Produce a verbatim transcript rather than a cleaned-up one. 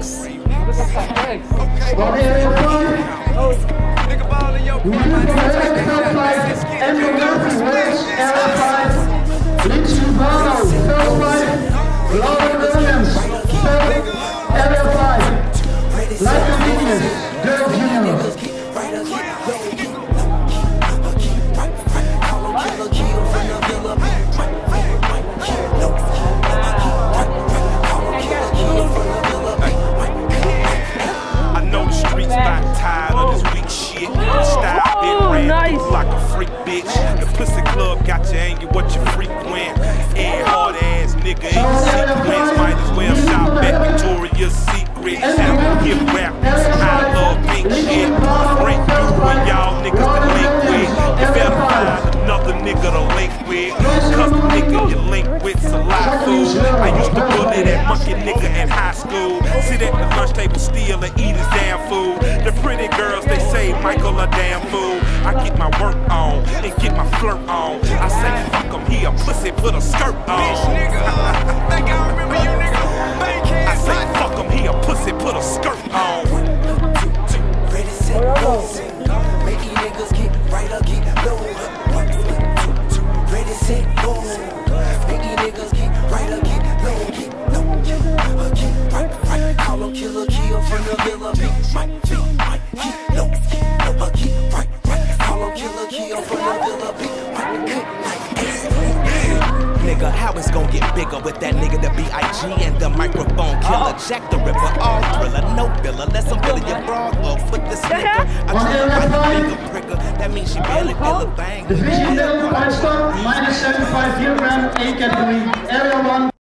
X. What area five? Nigga ball in your We do for Helicopter five, and the Murphy West, area five. Lindsay Barlow, third five. Laura Williams, third, area five. Like the Venus, Dirk Junior. I know the streets about tired of this weak shit. The style been ran through like a freak bitch. The pussy club got you angry what you frequent. And hard ass nigga ain't sequence. Might as well shop at Victoria's Secret. Have hip rap, I love pink shit. Break through when y'all niggas to link with. You better find another nigga to link with. Cause the nigga you link with's a lot fool. I used to bully that monkey nigga in high school. Sit at the lunch table steal and eat his damn food. The pretty girls they say Michael a damn fool. I get my work on and get my flirt on. I say fuck him, he a pussy, put a skirt on. bitch, nigga. Think I remember you, nigga. Bankhead. I say fuck him, he a pussy, put a skirt on. Ready, set, go. Make these niggas get right or get low. Ready, set, go. Make these niggas get right or get low. Get low. Uh, get right, right. Call them killer, kill from the villa. Beat, might, beat, might, get low. Uh, get right, right. Call them killer, kill from the villa. Beat, might, get like Nigga, how it's gon' get bigger with that nigga, the B I G and the microphone killer. Jack the Ripper, all thriller, no filler. Let some filler your broad off with the nigga. I treat her like a finger pricker. That means she barely feel a bang. Division level five star, minus seventy-five kilogram, A category, area one.